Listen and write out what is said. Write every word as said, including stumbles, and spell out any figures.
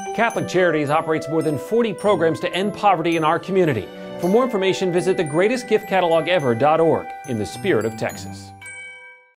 Catholic Charities operates more than forty programs to end poverty in our community. For more information, visit the greatest gift catalog ever dot org in the spirit of Texas.